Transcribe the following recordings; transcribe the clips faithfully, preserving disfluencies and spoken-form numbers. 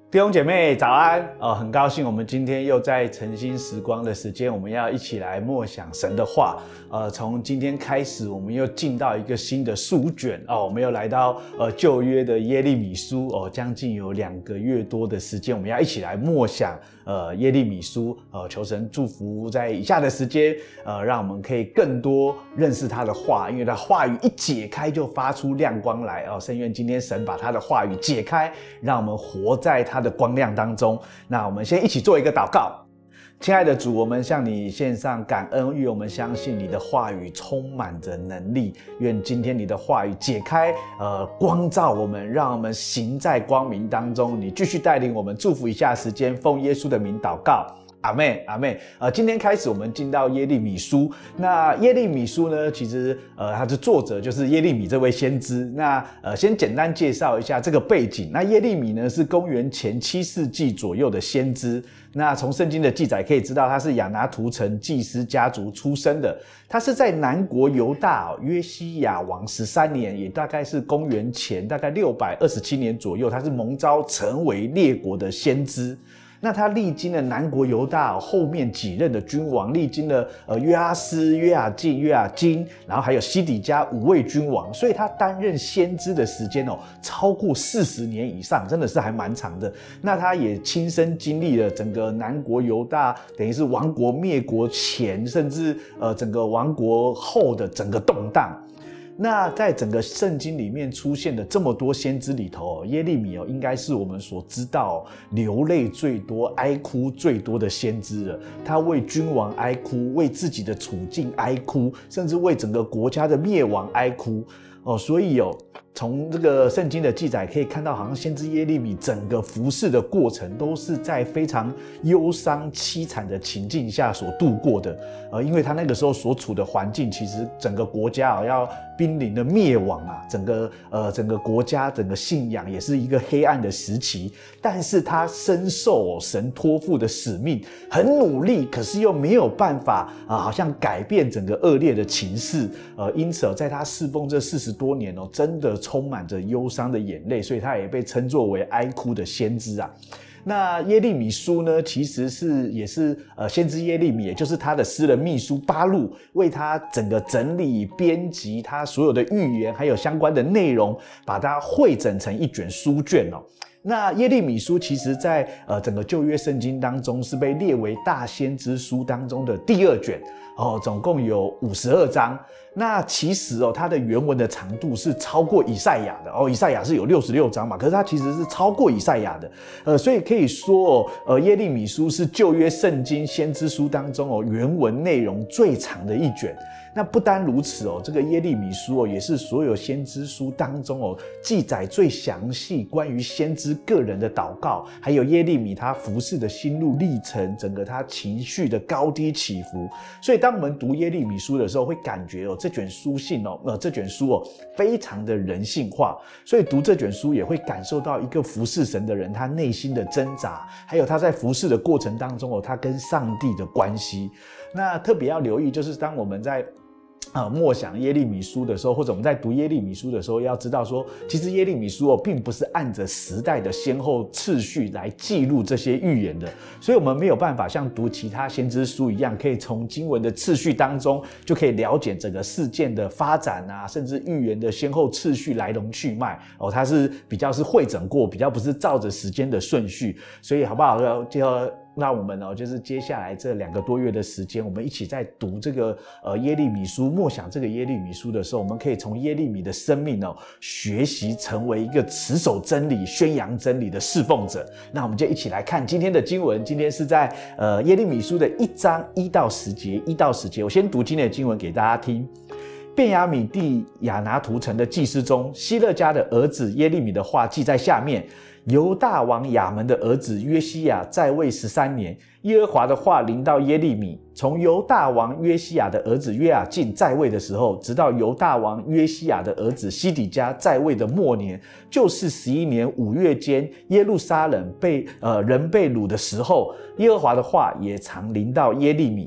弟兄姐妹早安，呃，很高兴我们今天又在晨兴时光的时间，我们要一起来默想神的话。呃，从今天开始，我们又进到一个新的书卷哦，我们又来到呃旧约的耶利米书哦，将近有两个月多的时间，我们要一起来默想呃耶利米书。呃，求神祝福在以下的时间，呃，让我们可以更多认识他的话，因为他话语一解开就发出亮光来哦。深愿今天神把他的话语解开，让我们活在他的光亮当中。那我们先一起做一个祷告。亲爱的主，我们向你献上感恩，愿我们相信你的话语充满着能力，愿今天你的话语解开呃光照我们，让我们行在光明当中。你继续带领我们，祝福以下时间，奉耶稣的名祷告，阿们阿们。呃，今天开始我们进到耶利米书。那耶利米书呢，其实呃，它的作者就是耶利米这位先知。那呃，先简单介绍一下这个背景。那耶利米呢，是公元前七世纪左右的先知。那从圣经的记载可以知道，他是亚拿图城祭司家族出生的。他是在南国犹大、哦、约西亚王十三年，也大概是公元前大概六百二十七年左右，他是蒙召成为列国的先知。那他历经了南国犹大、哦、后面几任的君王，历经了呃约阿斯、约雅敬、约雅金，然后还有西底家五位君王，所以他担任先知的时间哦超过四十年以上，真的是还蛮长的。那他也亲身经历了整个南国犹大等于是亡国灭国前，甚至呃整个亡国后的整个动荡。那在整个圣经里面出现的这么多先知里头，耶利米应该是我们所知道流泪最多、哀哭最多的先知了。他为君王哀哭，为自己的处境哀哭，甚至为整个国家的灭亡哀哭。哦，所以哦，从这个圣经的记载可以看到，好像先知耶利米整个服事的过程都是在非常忧伤凄惨的情境下所度过的。呃，因为他那个时候所处的环境，其实整个国家啊要濒临的灭亡啊，整个呃整个国家整个信仰也是一个黑暗的时期。但是他深受、哦、神托付的使命，很努力，可是又没有办法啊、呃，好像改变整个恶劣的情势。呃，因此、哦、在他侍奉这四十多年哦，真的充满着忧伤的眼泪，所以他也被称作为哀哭的先知啊。那耶利米书呢，其实是也是呃先知耶利米，也就是他的私人秘书巴录，为他整个整理编辑他所有的预言还有相关的内容，把它汇整成一卷书卷哦。那耶利米书其实在呃整个旧约圣经当中是被列为大先知书当中的第二卷哦，总共有五十二章。那其实哦，它的原文的长度是超过以赛亚的哦，以赛亚是有六十六章嘛，可是它其实是超过以赛亚的，呃，所以可以说哦，呃，耶利米书是旧约圣经先知书当中哦原文内容最长的一卷。那不单如此哦，这个耶利米书哦也是所有先知书当中哦记载最详细关于先知个人的祷告，还有耶利米他服事的心路历程，整个他情绪的高低起伏。所以当我们读耶利米书的时候，会感觉哦这卷书信哦，呃这卷书哦非常的人性化，所以读这卷书也会感受到一个服事神的人他内心的挣扎，还有他在服事的过程当中哦他跟上帝的关系。那特别要留意，就是当我们在呃，默想耶利米书的时候，或者我们在读耶利米书的时候，要知道说，其实耶利米书哦，并不是按着时代的先后次序来记录这些预言的，所以我们没有办法像读其他先知书一样，可以从经文的次序当中就可以了解整个事件的发展啊，甚至预言的先后次序来龙去脉哦，它是比较是汇整过，比较不是照着时间的顺序，所以好不好？就要那我们哦，就是接下来这两个多月的时间，我们一起在读这个呃耶利米书，默想这个耶利米书的时候，我们可以从耶利米的生命哦，学习成为一个持守真理、宣扬真理的侍奉者。那我们就一起来看今天的经文，今天是在呃耶利米书的一章一到十节，一到十节，我先读今天的经文给大家听。便雅悯地亚拿图城的祭司中，希勒家的儿子耶利米的话记在下面。犹大王亚门的儿子约西亚在位十三年，耶和华的话临到耶利米，从犹大王约西亚的儿子约雅敬在位的时候，直到犹大王约西亚的儿子西底家在位的末年，就是十一年五月间，耶路撒冷被呃人被掳的时候，耶和华的话也常临到耶利米。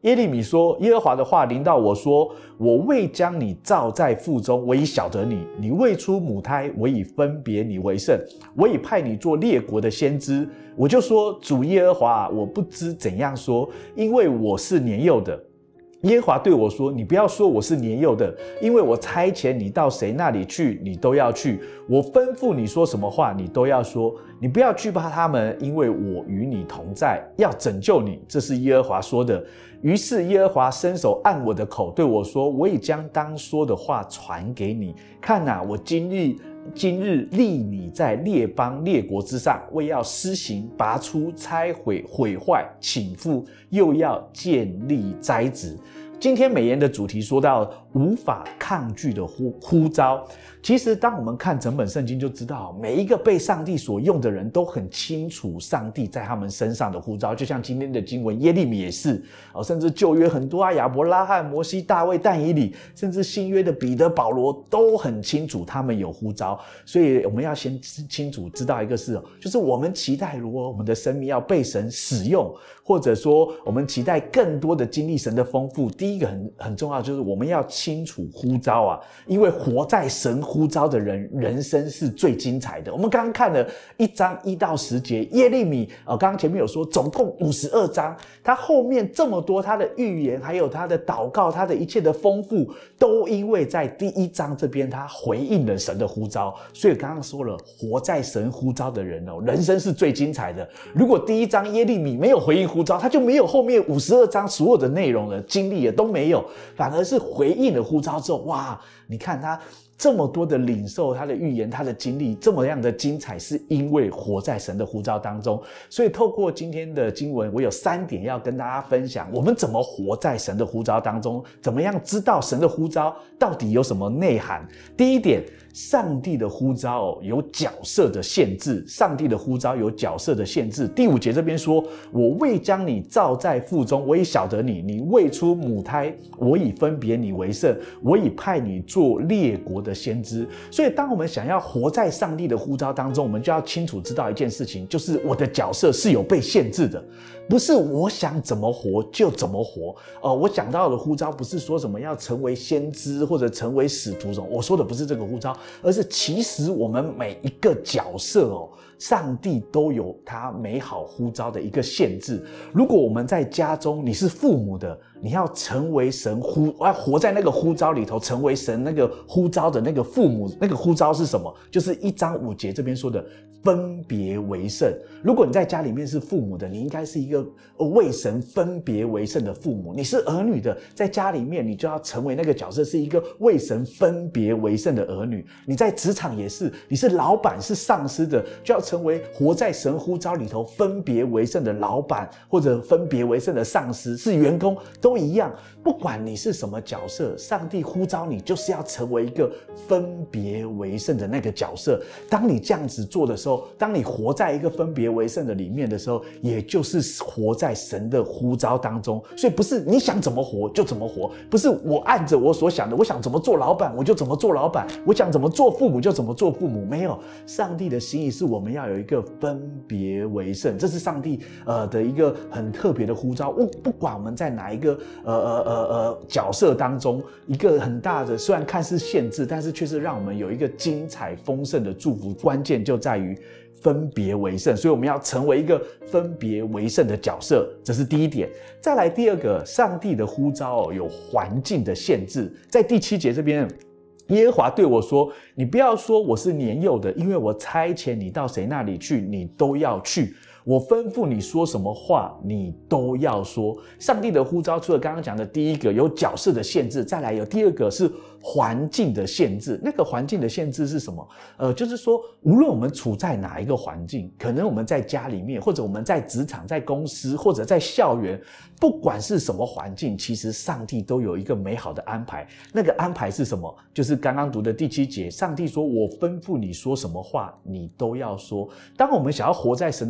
耶利米说，耶和华的话临到我说，我未将你造在腹中，我已晓得你，你未出母胎，我已分别你为圣，我已派你做列国的先知。我就说，主耶和华，我不知怎样说，因为我是年幼的。耶和华对我说，你不要说我是年幼的，因为我差遣你到谁那里去，你都要去，我吩咐你说什么话，你都要说，你不要惧怕他们，因为我与你同在，要拯救你，这是耶和华说的。于是耶和华伸手按我的口，对我说，我已将当说的话传给你，看哪，我今日今日立你在列邦列国之上，为要施行、拔出、拆毁、毁坏、倾覆，又要建立栽植。今天美言的主题说到无法抗拒的呼呼召。其实当我们看整本圣经就知道，每一个被上帝所用的人都很清楚上帝在他们身上的呼召。就像今天的经文，耶利米也是，甚至旧约很多啊，亚伯拉罕、摩西、大卫、但以理，甚至新约的彼得、保罗都很清楚他们有呼召。所以我们要先清楚知道一个事，就是我们期待如果我们的生命要被神使用，或者说我们期待更多的经历神的丰富，第一个很很重要就是我们要清楚呼召啊，因为活在神呼召的人，人生是最精彩的。我们刚刚看了一章一到十节，耶利米，呃，刚刚前面有说，总共五十二章，他后面这么多他的预言，还有他的祷告，他的一切的丰富，都因为在第一章这边他回应了神的呼召。所以刚刚说了，活在神呼召的人哦，人生是最精彩的。如果第一章耶利米没有回应呼召，他就没有后面五十二章所有的内容了，经历也都没有，反而是回应了呼召之后，哇，你看他这么多的领受，他的预言，他的经历这么样的精彩，是因为活在神的呼召当中。所以透过今天的经文，我有三点要跟大家分享，我们怎么活在神的呼召当中，怎么样知道神的呼召到底有什么内涵。第一点，上帝的呼召有角色的限制，上帝的呼召有角色的限制。第五节这边说，我未将你造在腹中，我已晓得你，你未出母胎，我已分别你为圣，我已派你做列国的先知。所以当我们想要活在上帝的呼召当中，我们就要清楚知道一件事情，就是我的角色是有被限制的，不是我想怎么活就怎么活。呃，我讲到的呼召不是说什么要成为先知或者成为使徒，我说的不是这个呼召，而是其实我们每一个角色哦，上帝都有他美好呼召的一个限制。如果我们在家中，你是父母的，你要成为神呼，要活在那个呼召里头，成为神那个呼召的那个父母，那个呼召是什么？就是一章五节这边说的分别为圣。如果你在家里面是父母的，你应该是一个为神分别为圣的父母。你是儿女的，在家里面你就要成为那个角色，是一个为神分别为圣的儿女。你在职场也是，你是老板是上司的，就要成为活在神呼召里头分别为圣的老板，或者分别为圣的上司，是员工都一样。不管你是什么角色，上帝呼召你就是要成为一个分别为圣的那个角色。当你这样子做的时候，当你活在一个分别为圣的里面的时候，也就是活在神的呼召当中。所以不是你想怎么活就怎么活，不是我按着我所想的，我想怎么做老板我就怎么做老板，我想怎么做父母就怎么做父母。没有，上帝的心意是我们要有一个分别为圣，这是上帝呃的一个很特别的呼召。不不管我们在哪一个呃呃呃呃角色当中，一个很大的虽然看似限制，但是却是让我们有一个精彩丰盛的祝福。关键就在于分别为圣，所以我们要成为一个分别为圣的角色，这是第一点。再来第二个，上帝的呼召、哦、有环境的限制。在第七节这边，耶和华对我说，你不要说我是年幼的，因为我差遣你到谁那里去，你都要去，我吩咐你说什么话，你都要说。上帝的呼召除了刚刚讲的第一个有角色的限制，再来有第二个是环境的限制。那个环境的限制是什么？呃，就是说无论我们处在哪一个环境，可能我们在家里面，或者我们在职场、在公司，或者在校园，不管是什么环境，其实上帝都有一个美好的安排。那个安排是什么？就是刚刚读的第七节，上帝说，我吩咐你说什么话，你都要说。当我们想要活在神的呼召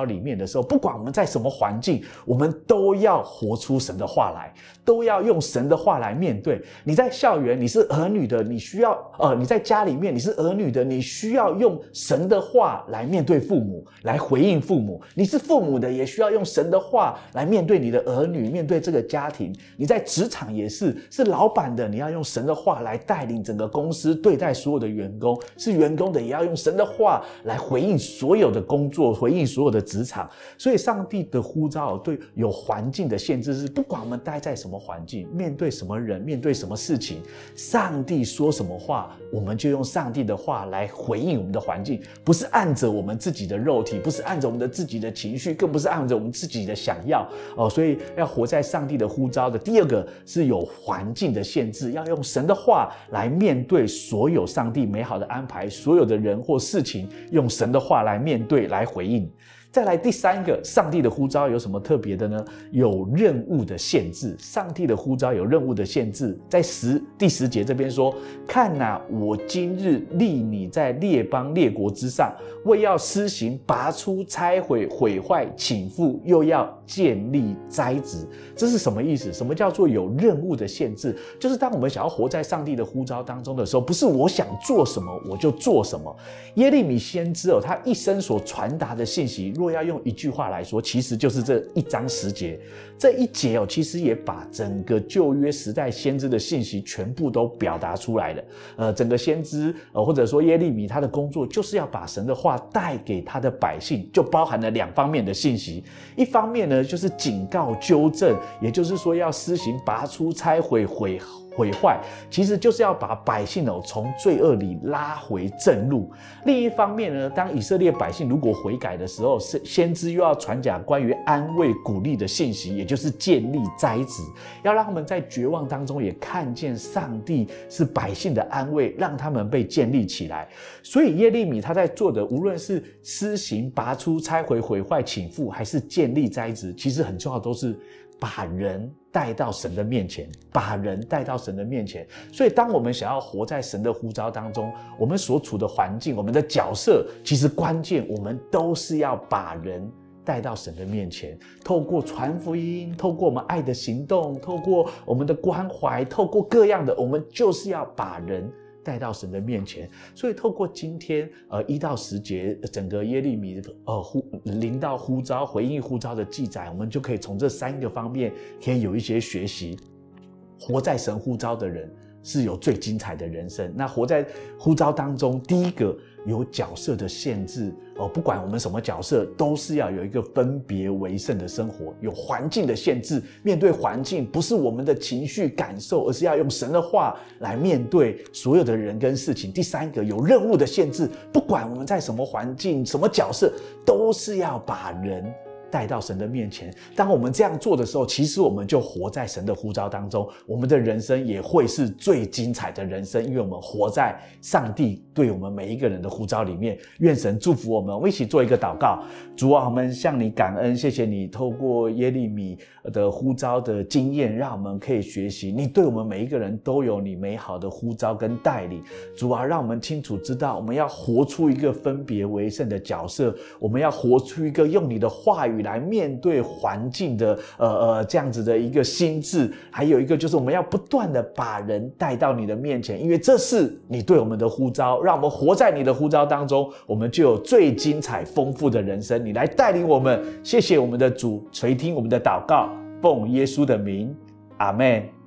召里面的时候，不管我们在什么环境，我们都要活出神的话来，都要用神的话来面对。你在校园，你是儿女的，你需要呃，你在家里面，你是儿女的，你需要用神的话来面对父母，来回应父母。你是父母的，也需要用神的话来面对你的儿女，面对这个家庭。你在职场也是，是老板的，你要用神的话来带领整个公司，对待所有的员工。是员工的，也要用神的话来回应所有的工作，回应所有的职场。所以上帝的呼召对有环境的限制是，不管我们待在什么环境，面对什么人，面对什么事情，上帝说什么话，我们就用上帝的话来回应我们的环境，不是按着我们自己的肉体，不是按着我们的自己的情绪，更不是按着我们自己的想要哦。所以要活在上帝的呼召的第二个是有环境的限制，要用神的话来面对所有上帝美好的安排，所有的人或事情，用神的话来面对，来回应。再来第三个，上帝的呼召有什么特别的呢？有任务的限制。上帝的呼召有任务的限制，在十第十节这边说：看哪，我今日立你在列邦列国之上，为要施行拔出、拆毁、毁坏、倾覆，又要建立、栽植。这是什么意思？什么叫做有任务的限制？就是当我们想要活在上帝的呼召当中的时候，不是我想做什么我就做什么。耶利米先知哦，他一生所传达的信息，若要用一句话来说，其实就是这一章十节。这一节哦，其实也把整个旧约时代先知的信息全部都表达出来了。呃，整个先知呃，或者说耶利米，他的工作就是要把神的话带给他的百姓，就包含了两方面的信息。一方面呢，就是警告、纠正，也就是说要施行拔出、拆毁、毁。毁坏，其实就是要把百姓哦从罪恶里拉回正路。另一方面呢，当以色列百姓如果悔改的时候，先知又要传讲关于安慰、鼓励的信息，也就是建立、栽植，要让他们在绝望当中也看见上帝是百姓的安慰，让他们被建立起来。所以耶利米他在做的，无论是施行、拔出、拆毁、毁坏、倾覆，还是建立、栽植，其实很重要都是把人带到神的面前，把人带到神的面前。所以当我们想要活在神的呼召当中，我们所处的环境，我们的角色，其实关键我们都是要把人带到神的面前，透过传福音，透过我们爱的行动，透过我们的关怀，透过各样的，我们就是要把人带到神的面前。所以透过今天呃一到十节整个耶利米呃呼临到呼召、回应呼召的记载，我们就可以从这三个方面可以有一些学习。活在神呼召的人是有最精彩的人生。那活在呼召当中，第一个有角色的限制哦，不管我们什么角色，都是要有一个分别为圣的生活。有环境的限制，面对环境不是我们的情绪感受，而是要用神的话来面对所有的人跟事情。第三个有任务的限制，不管我们在什么环境、什么角色，都是要把人带到神的面前。当我们这样做的时候，其实我们就活在神的呼召当中，我们的人生也会是最精彩的人生，因为我们活在上帝对我们每一个人的呼召里面。愿神祝福我们。我们一起做一个祷告。主啊，我们向你感恩，谢谢你透过耶利米的呼召的经验，让我们可以学习你对我们每一个人都有你美好的呼召跟带领。主啊，让我们清楚知道我们要活出一个分别为圣的角色，我们要活出一个用你的话语来面对环境的呃呃这样子的一个心智。还有一个就是我们要不断的把人带到你的面前，因为这是你对我们的呼召，让我们活在你的呼召当中，我们就有最精彩丰富的人生。你来带领我们，谢谢我们的主垂听我们的祷告，奉耶稣的名，阿们。